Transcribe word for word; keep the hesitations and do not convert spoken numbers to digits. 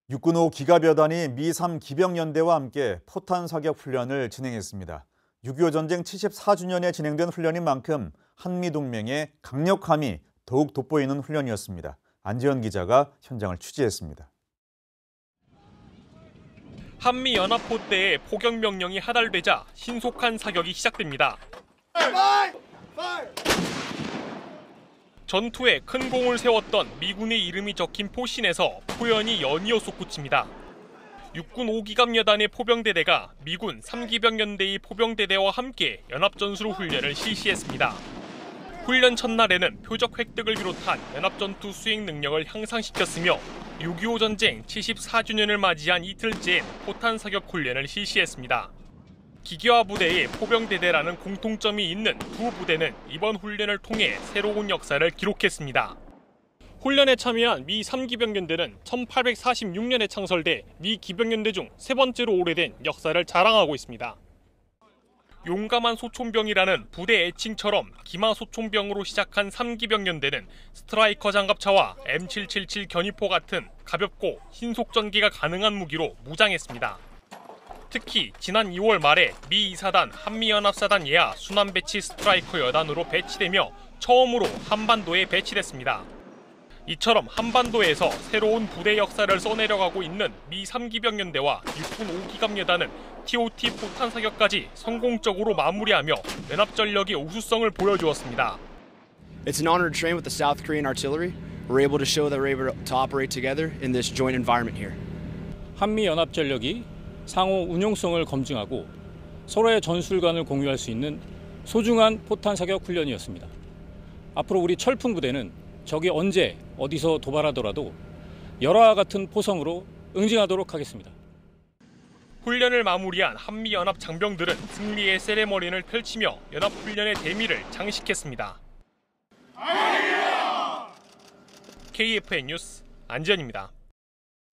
육군 오 기갑여단이 미 삼 기병연대와 함께 포탄 사격 훈련을 진행했습니다. 육이오 전쟁 칠십사 주년에 진행된 훈련인 만큼 한미동맹의 강력함이 더욱 돋보이는 훈련이었습니다. 안지현 기자가 현장을 취재했습니다. 한미연합포대의 포격 명령이 하달되자 신속한 사격이 시작됩니다. 전투에 큰 공을 세웠던 미군의 이름이 적힌 포신에서 포연이 연이어 솟구칩니다. 육군 오 기갑여단의 포병대대가 미군 삼 기병연대의 포병대대와 함께 연합전술 훈련을 실시했습니다. 훈련 첫날에는 표적 획득을 비롯한 연합전투 수행 능력을 향상시켰으며 육이오 전쟁 칠십사 주년을 맞이한 이틀째인 포탄 사격 훈련을 실시했습니다. 기계화 부대의 포병대대라는 공통점이 있는 두 부대는 이번 훈련을 통해 새로운 역사를 기록했습니다. 훈련에 참여한 미 삼 기병연대는 천팔백사십육 년에 창설돼 미 기병연대 중 세 번째로 오래된 역사를 자랑하고 있습니다. 용감한 소총병이라는 부대 애칭처럼 기마소총병으로 시작한 삼 기병연대는 스트라이커 장갑차와 엠 칠칠칠 견이포 같은 가볍고 신속 전개가 가능한 무기로 무장했습니다. 특히 지난 이월 말에 미 이 사단 한미연합사단 예하 순환배치 스트라이커 여단으로 배치되며 처음으로 한반도에 배치됐습니다. 이처럼 한반도에서 새로운 부대 역사를 써내려가고 있는 미 삼 기병연대와 육군 오 기갑여단은 티 오 티 포탄 사격까지 성공적으로 마무리하며 연합전력의 우수성을 보여주었습니다. It's an honor to train with the South Korean artillery. We're able to show that we're able to operate together in this joint environment here. 한미 연합전력이 상호 운용성을 검증하고 서로의 전술관을 공유할 수 있는 소중한 포탄 사격 훈련이었습니다. 앞으로 우리 철풍 부대는 적이 언제 어디서 도발하더라도 열화와 같은 포성으로 응징하도록 하겠습니다. 훈련을 마무리한 한미연합 장병들은 승리의 세레머니를 펼치며 연합훈련의 대미를 장식했습니다. 케이에프엔 뉴스 안지현입니다.